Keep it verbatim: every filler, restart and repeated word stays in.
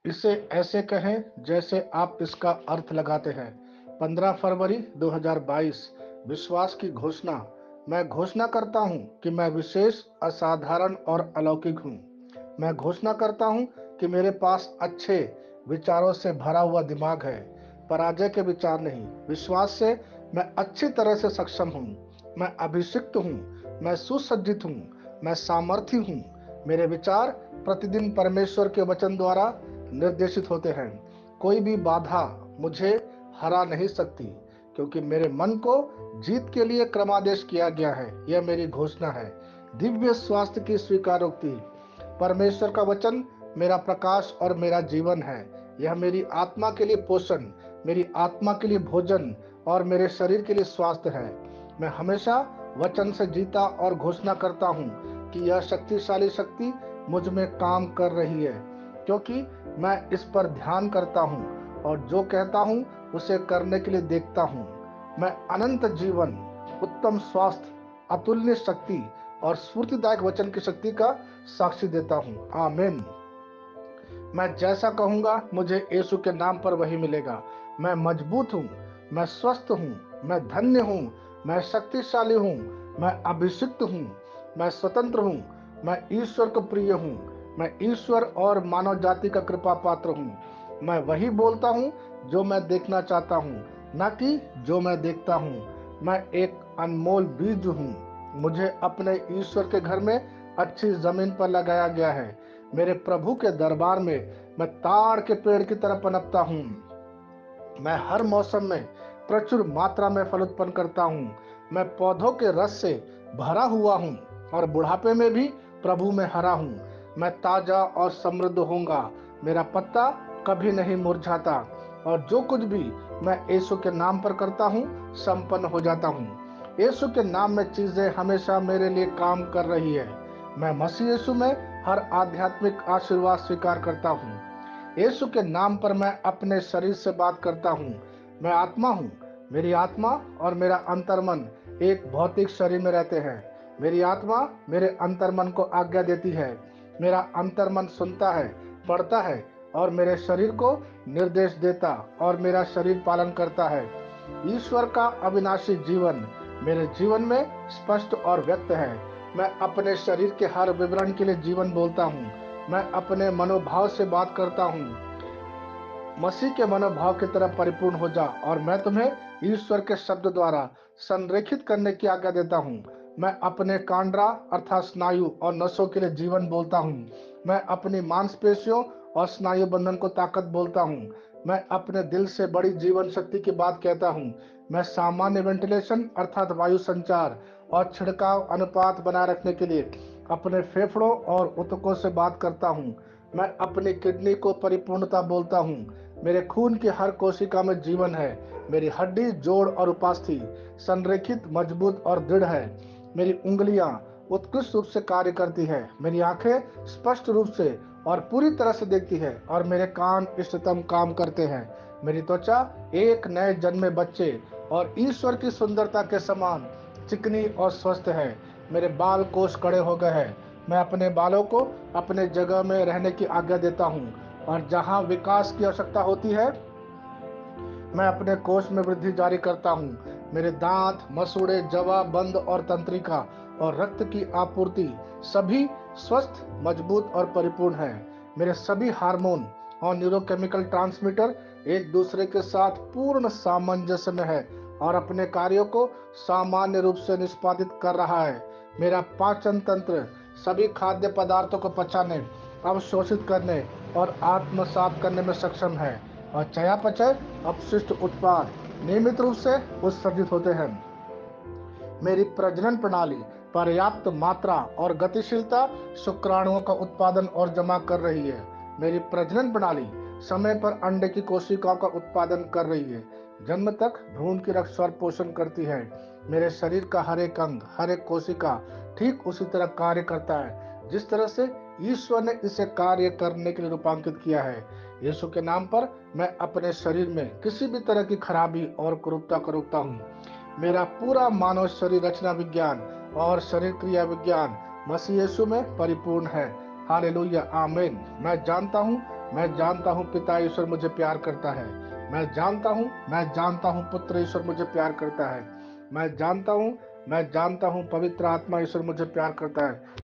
इसे ऐसे कहें जैसे आप इसका अर्थ लगाते हैं। पंद्रह फरवरी दो हज़ार बाईस। विश्वास की घोषणा। मैं घोषणा करता हूं कि मैं विशेष, असाधारण और अलौकिक हूं। मैं घोषणा करता हूं कि मेरे पास अच्छे विचारों से भरा हुआ दिमाग है, पराजय के विचार नहीं। विश्वास से मैं अच्छी तरह से सक्षम हूं। मैं अभिषिक्त हूं। मैं सुसज्जित हूं। मैं सामर्थी हूं। मेरे विचार प्रतिदिन परमेश्वर के वचन द्वारा निर्देशित होते हैं। कोई भी बाधा मुझे हरा नहीं सकती, क्योंकि मेरे मन को जीत के लिए क्रमादेश किया गया है। यह मेरी घोषणा है। दिव्य स्वास्थ्य की स्वीकारोक्ति। परमेश्वर का वचन मेरा प्रकाश और मेरा जीवन है। यह मेरी आत्मा के लिए पोषण, मेरी आत्मा के लिए भोजन और मेरे शरीर के लिए स्वास्थ्य है। मैं हमेशा वचन से जीता और घोषणा करता हूँ कि यह शक्तिशाली शक्ति मुझ में काम कर रही है, क्योंकि मैं इस पर ध्यान करता हूँ और जो कहता हूँ उसे करने के लिए देखता हूँ। मैं अनंत जीवन, उत्तम स्वास्थ्य, अतुल्य शक्ति और स्फूर्तिदायक वचन की शक्ति का साक्षी देता हूँ। आमीन। मैं जैसा कहूँगा मुझे यीशु के नाम पर वही मिलेगा। मैं मजबूत हूँ। मैं स्वस्थ हूँ। मैं धन्य हूँ। मैं शक्तिशाली हूँ। मैं अभिषिक्त हूँ। मैं स्वतंत्र हूँ। मैं ईश्वर को प्रिय हूँ। मैं ईश्वर और मानव जाति का कृपा पात्र हूँ। मैं वही बोलता हूँ जो मैं देखना चाहता हूँ, न कि जो मैं देखता हूँ। मैं एक अनमोल बीज हूँ। मुझे अपने ईश्वर के घर में अच्छी जमीन पर लगाया गया है। मेरे प्रभु के दरबार में मैं ताड़ के पेड़ की तरह पनपता हूँ। मैं हर मौसम में प्रचुर मात्रा में फल उत्पन्न करता हूँ। मैं पौधों के रस से भरा हुआ हूँ और बुढ़ापे में भी प्रभु में हरा हूँ। मैं ताजा और समृद्ध होऊंगा। मेरा पत्ता कभी नहीं मुरझाता और जो कुछ भी मैं यीशु के नाम पर करता हूँ संपन्न हो जाता हूँ। यीशु के नाम में चीजें हमेशा मेरे लिए काम कर रही है। मैं मसीह यीशु में हर आध्यात्मिक आशीर्वाद स्वीकार करता हूँ। यीशु के नाम पर मैं अपने शरीर से बात करता हूँ। मैं आत्मा हूँ। मेरी आत्मा और मेरा अंतर्मन एक भौतिक शरीर में रहते हैं। मेरी आत्मा मेरे अंतर्मन को आज्ञा देती है। मेरा अंतर्मन सुनता है, पढ़ता है और मेरे शरीर को निर्देश देता और मेरा शरीर पालन करता है। ईश्वर का अविनाशी जीवन मेरे जीवन में स्पष्ट और व्यक्त है। मैं अपने शरीर के हर विवरण के लिए जीवन बोलता हूँ। मैं अपने मनोभाव से बात करता हूँ, मसीह के मनोभाव की तरह परिपूर्ण हो जा, और मैं तुम्हें ईश्वर के शब्द द्वारा संरेखित करने की आज्ञा देता हूँ। मैं अपने कांड्रा अर्थात स्नायु और नसों के लिए जीवन बोलता हूँ। मैं अपनी मांसपेशियों और स्नायु बंधन को ताकत बोलता हूँ। मैं अपने दिल से बड़ी जीवन शक्ति की बात कहता हूँ। मैं सामान्य वेंटिलेशन अर्थात वायु संचार और छिड़काव अनुपात बनाए रखने के लिए अपने फेफड़ों और ऊतकों से बात करता हूँ। मैं अपनी किडनी को परिपूर्णता बोलता हूँ। मेरे खून की हर कोशिका में जीवन है। मेरी हड्डी, जोड़ और उपास्थि संरेखित, मजबूत और दृढ़ है। मेरी उंगलियां उत्कृष्ट रूप से कार्य करती है। मेरी आंखें स्पष्ट रूप से और पूरी तरह से देखती है और मेरे कान इष्टतम काम करते हैं। मेरी त्वचा एक नए जन्मे बच्चे और ईश्वर की सुंदरता के समान चिकनी और स्वस्थ है। मेरे बाल कोष कड़े हो गए हैं। मैं अपने बालों को अपने जगह में रहने की आज्ञा देता हूँ और जहाँ विकास की आवश्यकता होती है मैं अपने कोष में वृद्धि जारी करता हूँ। मेरे दांत, मसूड़े, जवा, बंद और तंत्रिका और रक्त की आपूर्ति सभी स्वस्थ, मजबूत और परिपूर्ण है। मेरे सभी हार्मोन और न्यूरोकेमिकल ट्रांसमीटर एक दूसरे के साथ पूर्ण सामंजस्य में है और अपने कार्यों को सामान्य रूप से निष्पादित कर रहा है। मेरा पाचन तंत्र सभी खाद्य पदार्थों को पचाने, अवशोषित करने और आत्मसात करने में सक्षम है और चयापचय अपशिष्ट उत्पाद नियमित रूप से उत्सर्जित होते हैं। मेरी प्रजनन प्रणाली पर्याप्त मात्रा और गतिशीलता शुक्राणुओं का उत्पादन और जमा कर रही है। मेरी प्रजनन प्रणाली समय पर अंडे की कोशिकाओं का उत्पादन कर रही है। जन्म तक भ्रूण की रक्षा और पोषण करती है। मेरे शरीर का हर एक अंग, हर एक कोशिका ठीक उसी तरह कार्य करता है जिस तरह से ईश्वर ने इसे कार्य करने के लिए रूपांकित किया है। यीशु के नाम पर मैं अपने शरीर में किसी भी तरह की खराबी और कुरूपता को रोकता हूँ। मेरा पूरा मानव शरीर रचना विज्ञान और शरीर क्रिया विज्ञान मसीह यीशु में परिपूर्ण है। हालेलुया, आमीन। मैं जानता हूँ मैं जानता हूँ पिता ईश्वर मुझे प्यार करता है। मैं जानता हूँ मैं जानता हूँ पुत्र ईश्वर मुझे प्यार करता है। मैं जानता हूँ मैं जानता हूँ पवित्र आत्मा ईश्वर मुझे प्यार करता है।